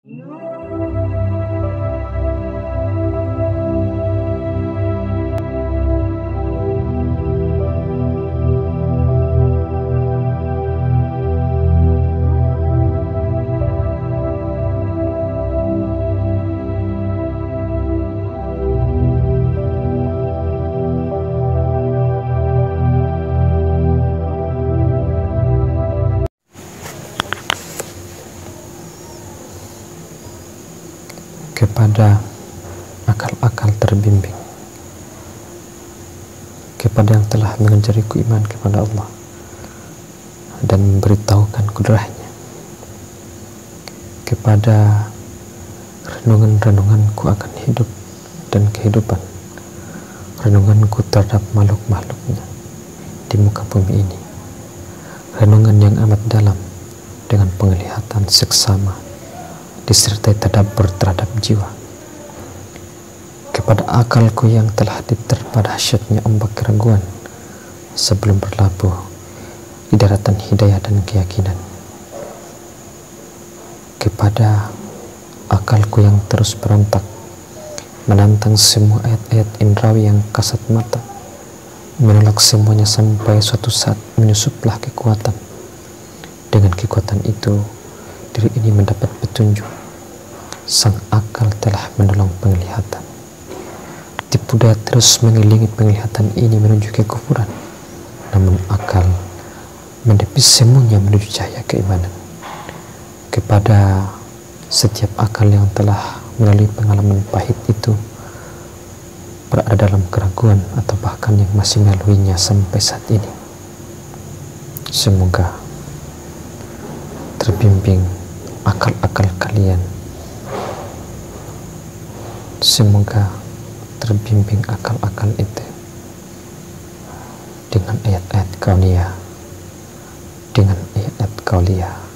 Kepada akal-akal terbimbing, kepada yang telah mengajariku iman kepada Allah dan memberitahukan kudrahnya, kepada renungan-renunganku akan hidup dan kehidupan, renunganku terhadap makhluk-makhluknya di muka bumi ini, renungan yang amat dalam dengan penglihatan seksama disertai tadabbur terhadap jiwa, kepada akalku yang telah diterpa dahsyatnya ombak keraguan sebelum berlabuh di daratan hidayah dan keyakinan, kepada akalku yang terus berontak menantang semua ayat-ayat indrawi yang kasat mata, menolak semuanya sampai suatu saat menyusuplah kekuatan. Dengan kekuatan itu diri ini mendapat petunjuk. Sang akal telah menolong penglihatan. Tipu daya terus mengelilingi penglihatan ini menuju kekufuran, namun akal menepis semuanya menuju cahaya keimanan. Kepada setiap akal yang telah melalui pengalaman pahit itu, berada dalam keraguan atau bahkan yang masih melaluinya sampai saat ini, semoga terbimbing akal-akal kalian. Semoga terbimbing akal-akal itu dengan ayat-ayat kauniyah, dengan ayat-ayat kauliyah.